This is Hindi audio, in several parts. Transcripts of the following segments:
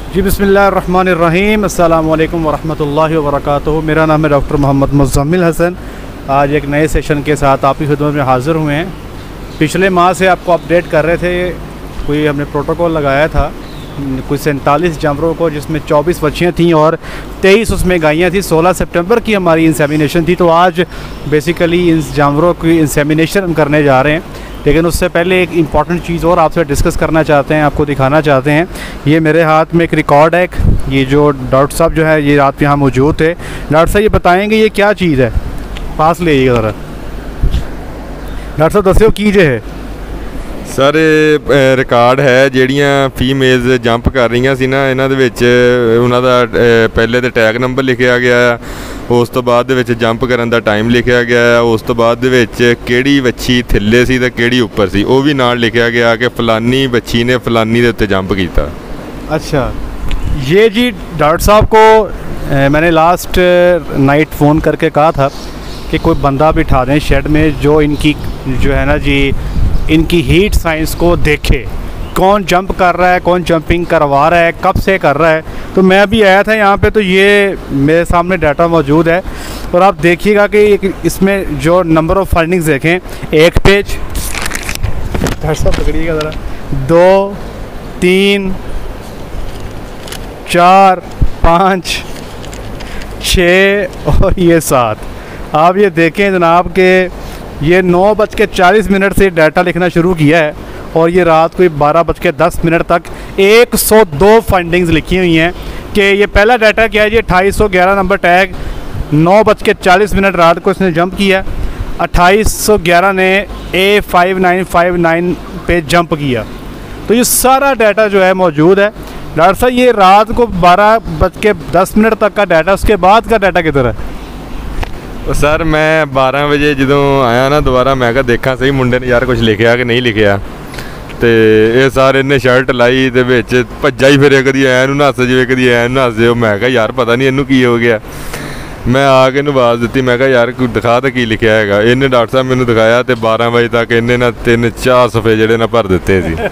जी बिस्मिल्लाहिर्रहमानिर्रहीम, अस्सलामुअलैकुम वरहमतुल्लाहि वबरकातुहू। मेरा नाम है डॉक्टर मोहम्मद मुज़म्मिल हसन। आज एक नए सेशन के साथ आपकी खिदमत में हाज़िर हुए हैं। पिछले माह से आपको अपडेट कर रहे थे, कोई हमने प्रोटोकॉल लगाया था कुछ 47 जानवरों को, जिसमें 24 बच्चियाँ थीं और 23 उसमें गायें थी। 16 सितंबर की हमारी इंसेमिनेशन थी, तो आज बेसिकली इन जानवरों की इंसेमिनेशन हम करने जा रहे हैं। लेकिन उससे पहले एक इम्पॉर्टेंट चीज़ और आपसे डिस्कस करना चाहते हैं, आपको दिखाना चाहते हैं। ये मेरे हाथ में एक रिकॉर्ड है, ये जो डॉक्टर साहब जो है ये रात यहाँ मौजूद थे। डॉक्टर साहब ये बताएंगे ये क्या चीज़ है, पास ले आइएगा ज़रा। डॉक्टर साहब दस्यो की जे है सर रिकॉर्ड है ਜਿਹੜੀਆਂ ਫੀਮੇਲਸ ਜੰਪ ਕਰ ਰਹੀਆਂ ਸੀ ਨਾ, ਇਹਨਾਂ ਦੇ ਵਿੱਚ ਉਹਨਾਂ ਦਾ ਪਹਿਲੇ ਤੇ ਟੈਗ ਨੰਬਰ ਲਿਖਿਆ ਗਿਆ ਆ, ਉਸ ਤੋਂ ਬਾਅਦ ਦੇ ਵਿੱਚ ਜੰਪ ਕਰਨ ਦਾ ਟਾਈਮ ਲਿਖਿਆ ਗਿਆ ਆ, ਉਸ ਤੋਂ ਬਾਅਦ ਦੇ ਵਿੱਚ ਕਿਹੜੀ ਵੱਛੀ ਥੱਲੇ ਸੀ ਤੇ ਕਿਹੜੀ ਉੱਪਰ ਸੀ ਉਹ ਵੀ ਨਾਲ ਲਿਖਿਆ ਗਿਆ ਕਿ ਫਲਾਨੀ ਵੱਛੀ ਨੇ ਫਲਾਨੀ ਦੇ ਉੱਤੇ ਜੰਪ ਕੀਤਾ। अच्छा, ये जी डॉक्टर साहब को मैंने लास्ट नाइट फ़ोन करके कहा था कि कोई बंदा बिठा दें शेड में जो इनकी जो है ना जी इनकी हीट साइंस को देखे, कौन जंप कर रहा है, कौन जंपिंग करवा रहा है, कब से कर रहा है। तो मैं अभी आया था यहाँ पे, तो ये मेरे सामने डाटा मौजूद है और आप देखिएगा कि इसमें जो नंबर ऑफ़ फाइंडिंग्स देखें, एक पेज पकड़िएगा ज़रा, 2 3 4 5 6 और ये 7। आप ये देखें जनाब के ये 9:40 से डाटा लिखना शुरू किया है और ये रात को 12:10 तक 102 फाइंडिंग्स लिखी हुई हैं। कि ये पहला डाटा क्या है जी, 2811 नंबर टैग 9:40 रात को इसने जंप किया। 2811 ने A5959 पे जंप किया। तो ये सारा डाटा जो है मौजूद है। डॉक्टर साहब ये रात को 12:10 तक का डाटा, उसके बाद का डाटा किधर है? सर मैं 12 ਵਜੇ ਜਦੋਂ ਆਇਆ ਨਾ ਦੁਬਾਰਾ, ਮੈਂ ਕਿਹਾ ਦੇਖਾਂ ਸਹੀ ਮੁੰਡੇ ਨੇ ਯਾਰ ਕੁਝ ਲਿਖਿਆ ਕਿ ਨਹੀਂ ਲਿਖਿਆ। ਤੇ ਇਹ ਸਾਰੇ ਨੇ ਸ਼ਰਟ ਲਾਈ ਤੇ ਵਿੱਚ ਭੱਜਾ ਹੀ ਫਿਰੇ, ਕਦੀ ਐ ਨੂੰ ਨੱਸ ਜਾਵੇ ਕਦੀ ਐ ਨੂੰ ਨੱਸ ਜਾਵੇ। ਮੈਂ ਕਿਹਾ ਯਾਰ ਪਤਾ ਨਹੀਂ ਇਹਨੂੰ ਕੀ ਹੋ ਗਿਆ। ਮੈਂ ਆ ਕੇ ਇਹਨੂੰ ਆਵਾਜ਼ ਦਿੱਤੀ, ਮੈਂ ਕਿਹਾ ਯਾਰ ਕੋਈ ਦਿਖਾ ਤਾਂ ਕੀ ਲਿਖਿਆ ਹੈਗਾ। ਇਹਨੇ ਡਾਕਟਰ ਸਾਹਿਬ ਮੈਨੂੰ ਦਿਖਾਇਆ ਤੇ 12 ਵਜੇ ਤੱਕ ਇਹਨੇ ਨਾ 3-4 ਸਫੇ ਜਿਹੜੇ ਨਾ ਭਰ ਦਿੱਤੇ ਸੀ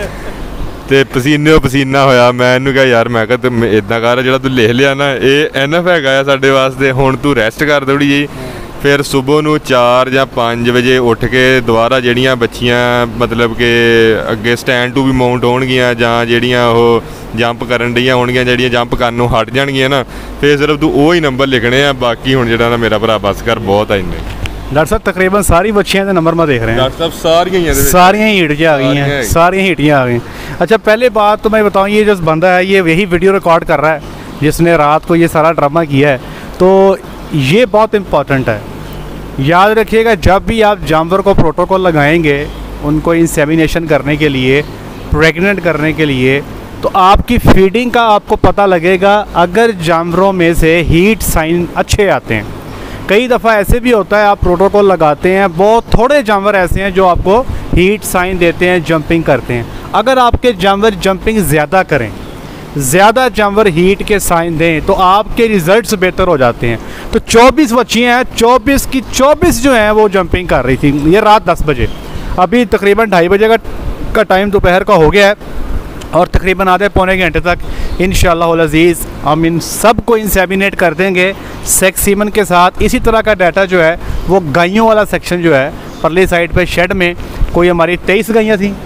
ਤੇ ਪਸੀਨੋ ਪਸੀਨਾ ਹੋਇਆ। ਮੈਂ ਇਹਨੂੰ ਕਿਹਾ ਯਾਰ, ਮੈਂ ਕਿਹਾ ਤੂੰ ਇੱਦਾਂ ਕਰ, ਜਿਹੜਾ ਤੂੰ ਲਿਖ ਲਿਆ ਨਾ ਇਹ ਐਨਫ ਹੈਗਾ ਆ ਸਾਡੇ ਵਾਸਤੇ, ਹੁਣ ਤੂੰ ਰੈਸਟ ਕਰ ਥੋੜ੍ਹੀ ਜਿਹੀ। ਫਿਰ ਸਵੇਰ ਨੂੰ 4 ਜਾਂ 5 ਵਜੇ ਉੱਠ ਕੇ ਦੁਬਾਰਾ ਜਿਹੜੀਆਂ ਬੱਚੀਆਂ ਮਤਲਬ ਕਿ ਅੱਗੇ ਸਟੈਂਡ ਟੂ ਵੀ ਮਾਊਂਟ ਹੋਣਗੀਆਂ ਜਾਂ ਜਿਹੜੀਆਂ ਉਹ ਜੰਪ ਕਰਨ ਡਈਆਂ ਹੋਣਗੀਆਂ, ਜਿਹੜੀਆਂ ਜੰਪ ਕਰਨ ਨੂੰ ਹਟ ਜਾਣਗੀਆਂ ਨਾ, ਫਿਰ ਸਿਰਫ ਤੂੰ ਉਹ ਹੀ ਨੰਬਰ ਲਿਖਣੇ ਆ। ਬਾਕੀ ਹੁਣ ਜਿਹੜਾ ਨਾ ਮੇਰਾ ਭਰਾ ਬਸ ਕਰ, बहुत है इनमें। डॉक्टर साहब तकरीबन सारी बच्चियाँ नंबर में देख रहे हैं। डॉक्टर साहब सारियाँ हीटियाँ आ गई हैं, सारी हीटियाँ आ गई। अच्छा पहले बात तो मैं बताऊँ, ये जो बंदा है ये यही वीडियो रिकॉर्ड कर रहा है जिसने रात को ये सारा ड्रामा किया है। तो ये बहुत इम्पॉर्टेंट है, याद रखिएगा। जब भी आप जानवर को प्रोटोकॉल लगाएंगे उनको इंसेमिनेशन करने के लिए, प्रेग्नेंट करने के लिए, तो आपकी फीडिंग का आपको पता लगेगा अगर जानवरों में से हीट साइन अच्छे आते हैं। कई दफ़ा ऐसे भी होता है आप प्रोटोकॉल लगाते हैं, बहुत थोड़े जानवर ऐसे हैं जो आपको हीट साइन देते हैं, जंपिंग करते हैं। अगर आपके जानवर जंपिंग ज़्यादा करें, ज़्यादा जानवर हीट के साइन दें, तो आपके रिज़ल्ट्स बेहतर हो जाते हैं। तो 24 बच्चियाँ हैं, 24 की 24 जो हैं वो जंपिंग कर रही थी। ये रात 10 बजे, अभी तकरीबन 2:30 बजे का टाइम दोपहर का हो गया है और तकरीबन आधे पौने घंटे तक इंशाअल्लाह अज़ीज़ हम इन सब को इंसेमिनेट कर देंगे सेक्स सीमन के साथ। इसी तरह का डाटा जो है वो गायों वाला सेक्शन जो है परली साइड पे शेड में, कोई हमारी 23 गायें थी,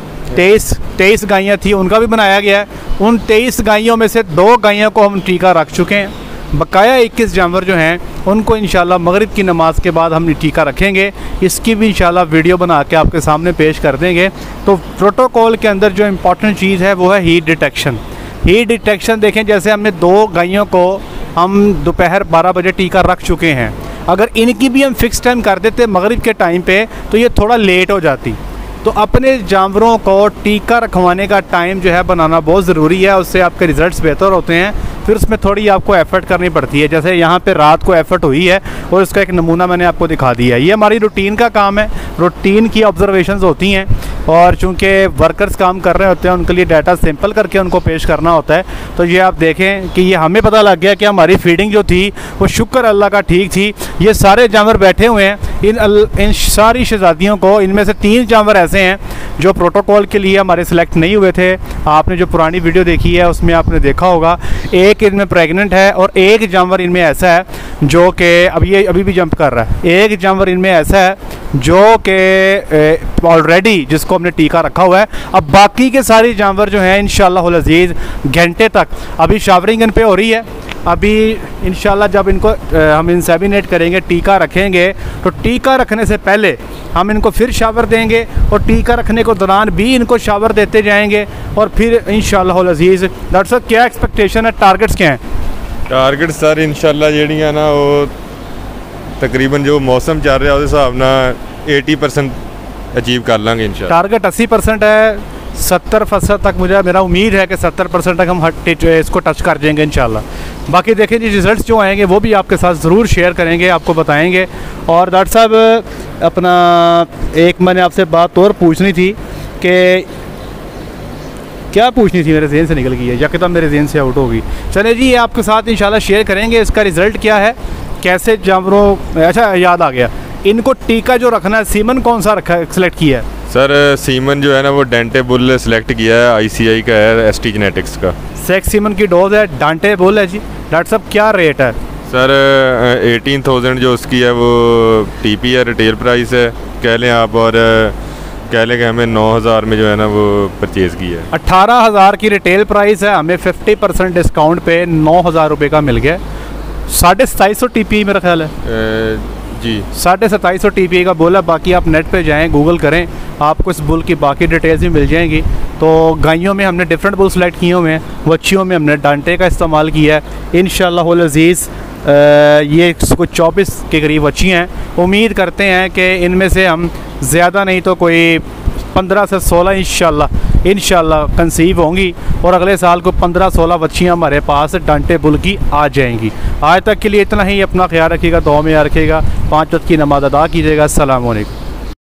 23 गायें थी, उनका भी बनाया गया है। उन 23 गायों में से 2 गायों को हम टीका रख चुके हैं। बकाया 21 जानवर जो हैं उनको इंशाल्लाह मगरिब की नमाज़ के बाद हम टीका रखेंगे। इसकी भी इंशाल्लाह वीडियो बना के आपके सामने पेश कर देंगे। तो प्रोटोकॉल के अंदर जो इम्पोर्टेंट चीज़ है वो है हीट डिटेक्शन। हीट डिटेक्शन देखें, जैसे हमने 2 गायों को हम दोपहर 12 बजे टीका रख चुके हैं, अगर इनकी भी हम फ़िक्स टाइम कर देते मगरिब के टाइम पे तो ये थोड़ा लेट हो जाती। तो अपने जानवरों को टीका रखवाने का टाइम जो है बनाना बहुत ज़रूरी है, उससे आपके रिज़ल्ट्स बेहतर होते हैं। फिर उसमें थोड़ी आपको एफ़र्ट करनी पड़ती है, जैसे यहाँ पे रात को एफ़र्ट हुई है और इसका एक नमूना मैंने आपको दिखा दिया है। ये हमारी रूटीन का काम है, रूटीन की ऑब्जर्वेशंस होती हैं और चूँकि वर्कर्स काम कर रहे होते हैं उनके लिए डाटा सैंपल करके उनको पेश करना होता है। तो ये आप देखें कि ये हमें पता लग गया कि हमारी फीडिंग जो थी वो शुक्र अल्लाह का ठीक थी। ये सारे जानवर बैठे हुए हैं, इन सारी शहज़ादियों को, इनमें से 3 जानवर ऐसे हैं जो प्रोटोकॉल के लिए हमारे सेलेक्ट नहीं हुए थे। आपने जो पुरानी वीडियो देखी है उसमें आपने देखा होगा, एक इनमें प्रेग्नेंट है और एक जानवर इनमें ऐसा है जो कि अभी भी जंप कर रहा है। एक जानवर इनमें ऐसा है जो कि ऑलरेडी जिसको हमने टीका रखा हुआ है। अब बाकी के सारे जानवर जो हैं इंशाअल्लाह अज़ीज़ घंटे तक, अभी शावरिंग इन पे हो रही है। अभी इंशाल्लाह जब इनको हम इंसेमिनेट करेंगे, टीका रखेंगे, तो टीका रखने से पहले हम इनको फिर शावर देंगे और टीका रखने के दौरान भी इनको शावर देते जाएंगे और फिर इंशाअल्लाह अज़ीज़। डॉक्टर साहब क्या एक्सपेक्टेशन है, टारगेट्स क्या हैं? टारगेट सर इंशाल्लाह ਜਿਹੜੀਆਂ ना वो तकरीबन जो मौसम चल रहा है उस हिसाब ਨਾਲ 80% अचीव कर लांगे इंशाल्लाह। टारगेट 80% है, 70% तक मेरा उम्मीद है कि 70% तक हम इसको टच कर जाएंगे इंशाल्लाह। बाकी देखें जी, रिज़ल्ट्स जो आएंगे वो भी आपके साथ ज़रूर शेयर करेंगे, आपको बताएंगे। और डॉक्टर साहब अपना एक मैंने आपसे बात और पूछनी थी कि क्या पूछनी थी, मेरे जहन से निकल गई है, यकदम मेरे जहन से आउट होगी। चले जी, ये आपके साथ इंशाल्लाह शेयर करेंगे इसका रिज़ल्ट क्या है, कैसे जानवरों। अच्छा याद आ गया, इनको टीका जो रखना है सीमन कौन सा रखा है, सेलेक्ट किया है? सर सीमन जो है ना वो डेंटे बुल सेलेक्ट किया है, ICI का है, ST जेनेटिक्स का। सेक्स सीमन की डोज है, डांटे बुल है जी। डॉक्टर साहब क्या रेट है? सर 18,000 जो उसकी है वो TP है, रिटेल प्राइस है कह लें आप, और कह लें कि हमें 9,000 में जो है ना वो परचेज़ की है। 18,000 की रिटेल प्राइस है, हमें 50% डिस्काउंट पे 9,000 रुपये का मिल गया। 2750 TPI मेरा ख्याल है जी, 2750 TPI का बुल है। बाकी आप नेट पे जाएं, गूगल करें, आपको इस बुल की बाकी डिटेल्स भी मिल जाएंगी। तो गायों में हमने डिफरेंट बुल सेलेक्ट किए हुए हैं, बच्चियों में हमने डांटे का इस्तेमाल किया है। इंशाअल्लाह अज़ीज़ ये कुछ 24 के करीब बच्चियाँ हैं। उम्मीद करते हैं कि इनमें से हम ज़्यादा नहीं तो कोई 15 से 16 इंशाल्लाह कंसीव होंगी और अगले साल को 15-16 बच्चियाँ हमारे पास डांटे बुल की आ जाएंगी। आज तक के लिए इतना ही। अपना ख्याल रखिएगा, दुआ में याद रखिएगा, 5 वक्त की नमाज़ अदा कीजिएगा। अस्सलाम वालेकुम।